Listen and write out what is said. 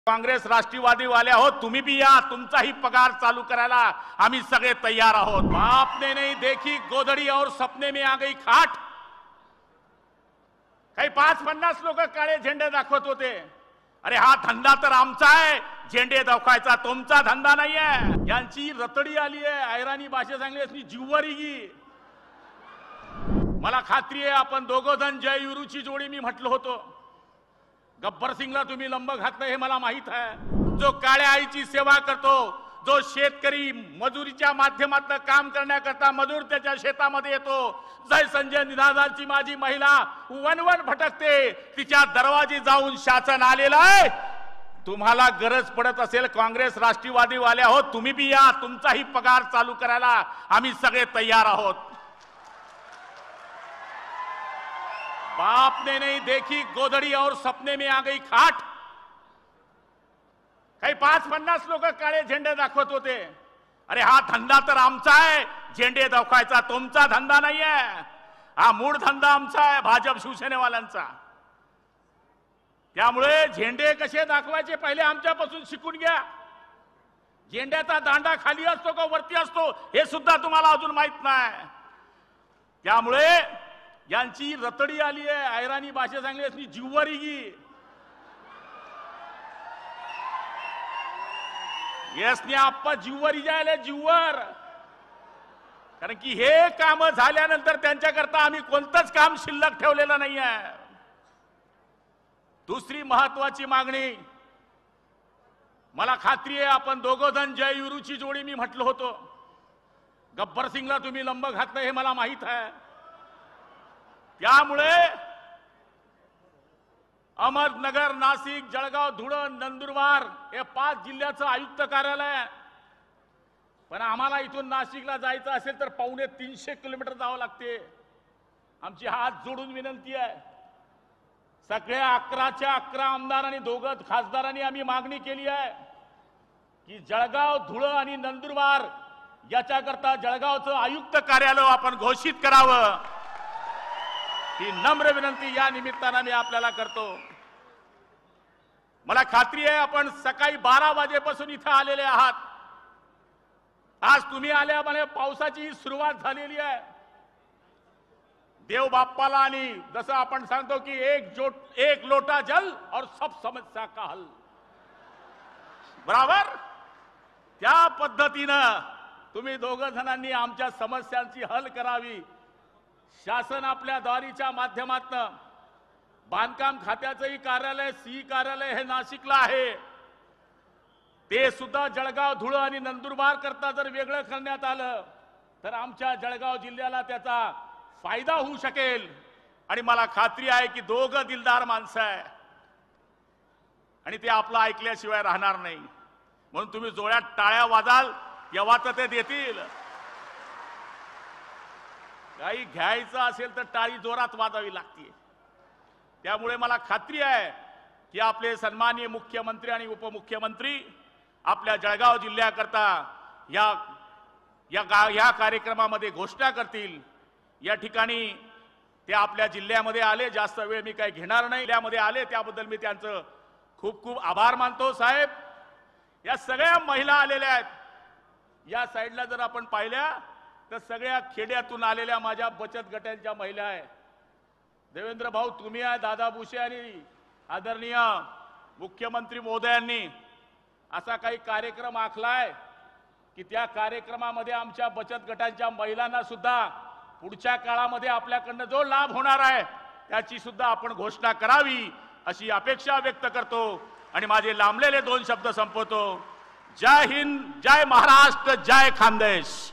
काँग्रेस राष्ट्रवादी वाले आहोत, तुम्ही भी या, तुमचाही पगार चालू करायला आम्ही सगळे तयार आहोत। बाप ने नहीं देखी गोधड़ी और सपने में आ गई खाट। काही 50-50 लोक काळे झेंडे दाखवत होते। अरे हा धंदा तर आमचा आहे, झेंडे दाखवायचा तुमचा धंदा नाहीये। यांची रतडी आली आहे, ऐराणी भाषा सांगली असली जीववारी गी। मला खात्री आहे आपण दोघं जण जय विरूची जोडी मी म्हटलं होतो। गब्बर सिंगला तुम्ही लंब घातलं हे मला माहित आहे। जो काळ्या आईची सेवा करतो, जो शेतकरी मजुरीच्या माध्यमातून काम करण्याकरता मजूर त्याच्या शेतामध्ये येतो, जय संजय निनादाची माझी महिला वनवन भटकते, तिच्या दरवाजी जाऊन शासन आलेलं आहे। तुम्हाला गरज पडत असेल काँग्रेस राष्ट्रवादी वाले आहोत, तुम्ही भी या, तुमचाही पगार चालू करायला आम्ही सगळे तयार आहोत। बाप ने नहीं देखी गोधड़ी और सपने में आ गई खाट। काही 50-50 लोक काळे झेंडे दाखवत होते। अरे हा धंदा तर आमचा आहे, झेंडे दाखवायचा तुमचा धंदा नाहीये। हा मूळ धंदा आमचा आहे, भाजप शिवसेनेवाल्यांचा। त्यामुळे झेंडे कसे दाखवायचे पहिले आमच्यापासून शिकून घ्या। झेंड्याचा दांडा खाली असतो का वरती असतो हे सुद्धा तुम्हाला अजून माहित नाही। त्यामुळे यांची रतडी आली आहे, ऐराणी भाषा सांगली असली जीववारी गी। यसने आप्पा जीववारी जायला जीववर, कारण की हे काम झाल्यानंतर त्यांच्याकरता आम्ही कोणतंच काम शिल्लक ठेवलेलं नाही आहे। दुसरी महत्वाची मागणी, मला खात्री आहे आपण दोघं जण जय विरूची जोडी मी म्हटलं होतो। गब्बर सिंगला तुम्ही लंब घातलं हे मला माहित आहे। त्यामुळे अहमदनगर, नाशिक, जळगाव, धुळे, नंदुरबार हे 5 जिल्ह्याचं आयुक्त कार्यालय। पण आम्हाला इथून नाशिकला जायचं असेल तर 250 किलोमीटर जावं लागते। आमची हात जोडून विनंती आहे, सगळ्या 11च्या 11 आमदार आणि 2 खासदारांनी आम्ही मागणी केली आहे की जळगाव, धुळे आणि नंदुरबार याच्याकरता जळगावचं आयुक्त कार्यालय आपण घोषित करावं, ही नम्र विनंती या निमित्तानं मी आपल्याला करतो। मला खात्री आहे आपण सकाळी 12 वाजेपासून इथं आलेले आहात। आज तुम्ही आल्यामुळे पावसाची सुरुवात झालेली आहे। देव बाप्पाला आणि जसं आपण सांगतो की एक लोटा जल और सब समस्या का हल, बरोबर त्या पद्धतीनं तुम्ही दोघं जणांनी आमच्या समस्यांची हल करावी। शासन आपल्या दारीच्या माध्यमातून बांधकाम खात्याचंही कार्यालय, सी कार्यालय हे नाशिकला आहे, ते सुद्धा जळगाव, धुळे आणि नंदुरबार करता जर वेगळं करण्यात आलं तर आमच्या जळगाव जिल्ह्याला त्याचा फायदा होऊ शकेल। आणि मला खात्री आहे की दोघं दिलदार माणसं आहे आणि ते आपलं ऐकल्याशिवाय राहणार नाही। म्हणून तुम्ही जोरात टाळ्या वाजाल तेव्हाच ते देतील। काही घ्यायचं असेल तर टाळी जोरात वाजावी लागते। त्यामुळे मला खात्री आहे की आपले सन्माननीय मुख्यमंत्री आणि उपमुख्यमंत्री आपल्या जळगाव जिल्ह्याकरता या कार्यक्रमामध्ये घोषणा करतील। या ठिकाणी ते आपल्या जिल्ह्यामध्ये आले, जास्त वेळ मी काही घेणार नाही, जिल्ह्यामध्ये आले त्याबद्दल मी त्यांचं खूप खूप आभार मानतो। साहेब, या सगळ्या महिला आलेल्या आहेत। या साईडला जर आपण पाहिल्या तर सगळ्या खेड्यातून आलेल्या माझ्या बचत गटांच्या महिला आहे। देवेंद्र भाऊ तुम्ही आहे, दादा भुसे आणि आदरणीय मुख्यमंत्री महोदयांनी असा काही कार्यक्रम आखलाय की त्या कार्यक्रमामध्ये आमच्या बचत गटांच्या महिलांना सुद्धा पुढच्या काळामध्ये आपल्याकडनं जो लाभ होणार आहे त्याची सुद्धा आपण घोषणा करावी अशी अपेक्षा व्यक्त करतो आणि माझे लांबलेले 2 शब्द संपवतो। जय हिंद, जय महाराष्ट्र, जय खानदेश।